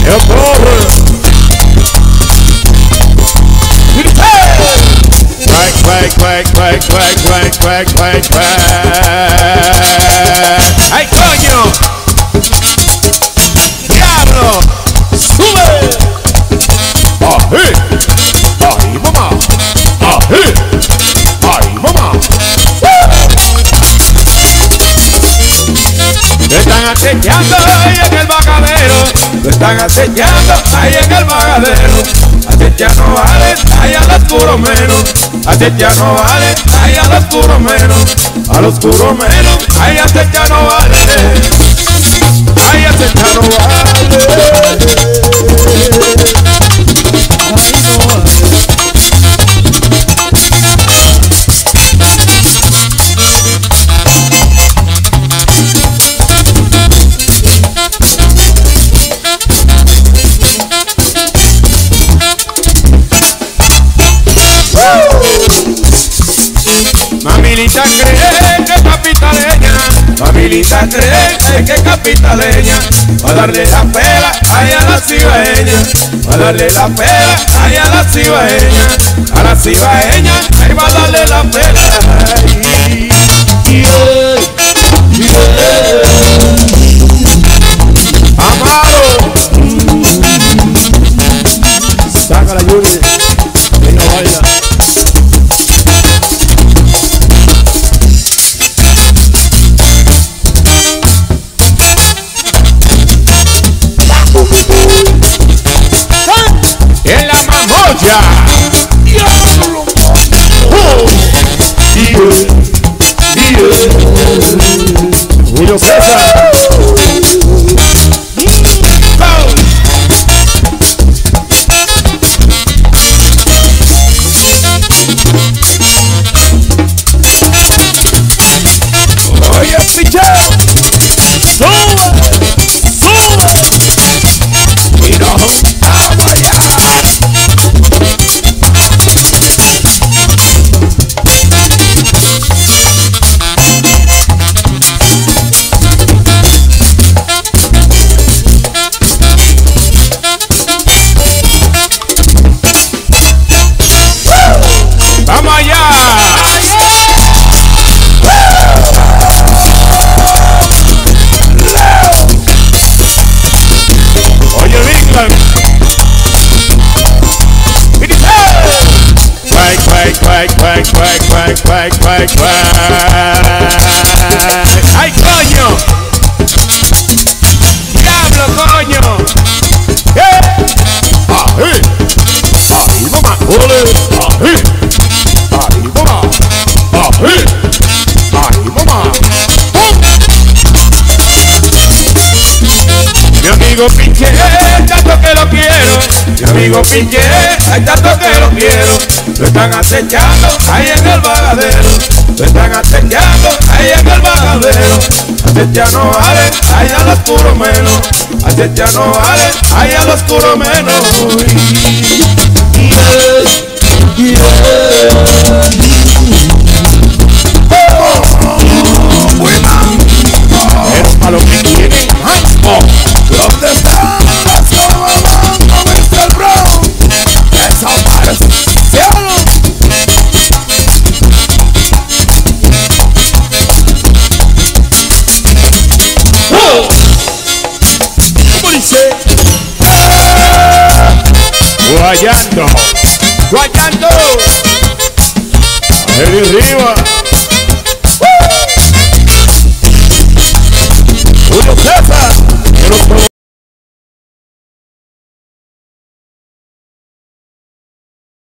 Eu corro. Quack. ¡Ay, coño! ¡Diablo! ¡Sube! ¡Ahí! ¡Ahí, mamá! ¡Ahí! ¡Ahí, mamá! Lo están acechando ahí en el Bajadero. Lo están acechando ahí en el Bajadero. Acecha no vale, ahí al oscuro menos. Acecha no vale, ahí al oscuro menos. Al oscuro menos, ahí acecha no vale. Ahí acecha no vale. Mamilita cree que es capitaleña, mamilita cree que es capitaleña, va a darle la pela ahí a la cibaeña, va a darle la pela ahí a la cibaeña, ahí va a darle la pela. Amaro, saca la Yuri, venga baila. En la mamoya. Julio César. Oye, picheo. Sube. Y no. Vamos allá. Quack. ¡Ay, coño! ¡Diablo, coño! ¡Ahí! ¡Ahí, mamá! ¡Ole! ¡Ahí! ¡Ahí, mamá! ¡Ahí! ¡Ahí, mamá! Mi amigo Pinche, tanto que lo quiero. Mi amigo Pinche, tanto que lo quiero. Lo están acechando ahí en el Bajadero. Lo están acechando ahí en el Bajadero. Acecha no vale, ahí al oscuro menos. Acecha no vale, ahí al oscuro menos. Es para lo que tienen asco. ¿Dónde están las mamás? Mr. Brown. Desaparece. Guayando, arriba.